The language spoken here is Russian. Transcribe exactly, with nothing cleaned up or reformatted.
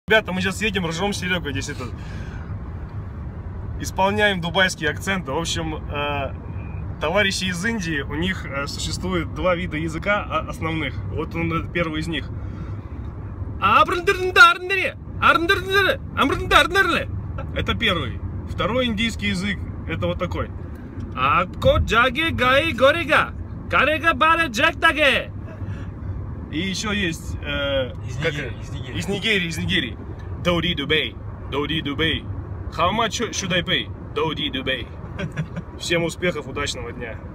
Ребята, мы сейчас едем, ржем Серегой здесь это. Исполняем дубайский акцент. В общем, э, товарищи из Индии, у них э, существует два вида языка основных. Вот он, это первый из них. Это первый. Второй индийский язык, это вот такой. И еще есть э, из, как, Нигерии, из Нигерии. Из Нигерии, из Нигерии. Доуди Дубей, Доуди Дубей. How much should I pay? Доуди Дубей. Всем успехов, удачного дня.